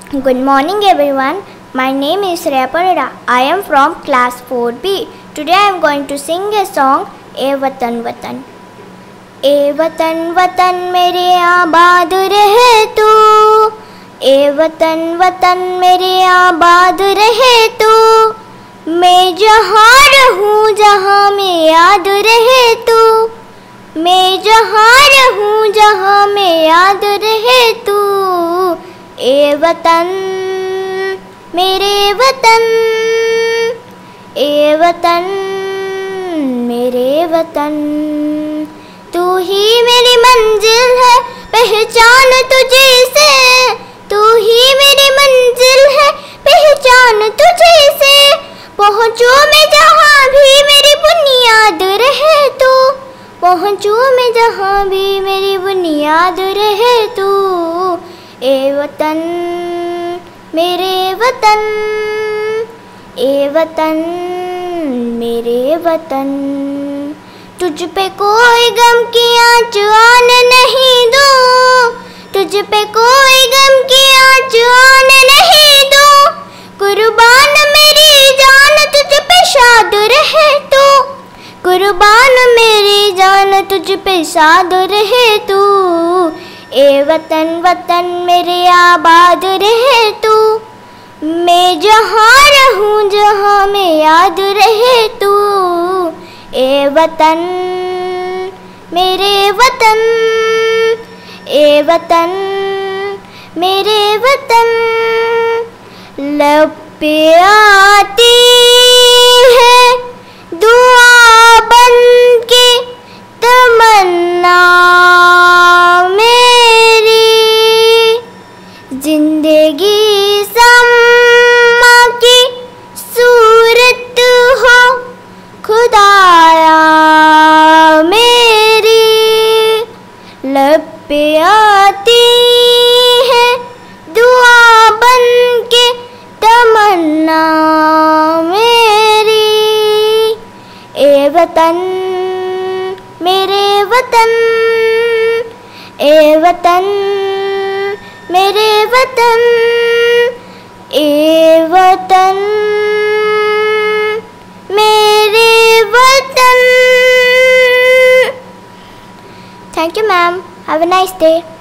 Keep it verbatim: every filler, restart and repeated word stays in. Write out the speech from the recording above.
Good morning everyone. My name is Shreya Parida. I am from class four B. Today I am going to sing a song, ए वतन वतन। ए वतन वतन मेरे आबाद रहे तू, ए वतन वतन मेरे आबाद रहे तू, मैं जहाँ रहूँ जहाँ में याद रहे तू, मैं जहाँ रहूँ जहाँ में याद रहे तू, ए वतन मेरे वतन, ए वतन मेरे वतन। तू ही मेरी मंजिल है, पहचान तुझे से, तू ही मेरी मंजिल है, पहचान तुझे से, पहुँचूँ मैं जहाँ भी मेरी बुनियाद रहे तू, पहुँचूँ मैं जहाँ भी मेरी बुनियाद रहे तू, ए वतन मेरे वतन, ए वतन मेरे वतन। तुझ पे कोई गम की आँच आने नहीं दूँ, तुझ पे कोई गम की आँच आने नहीं दूँ, कुर्बान मेरी जान तुझ पे शाद रहे तू, कुर्बान मेरी जान तुझ पे शाद रहे तू, ए वतन वतन मेरे आबाद रहे तू, मैं जहाँ रहूँ जहाँ में याद रहे तू, ए वतन मेरे वतन, ए वतन मेरे वतन। लब पे आती है दुआ बन के तमन्ना मेरी, जिंदगी सम्मा की सूरत हो खुदाया मेरी, लब पे आती है दुआ बन के तमन्ना मेरी, ए वतन मेरे वतन, ए वतन मेरे वतन, ए वतन मेरे वतन। Thank you ma'am. Have a nice day.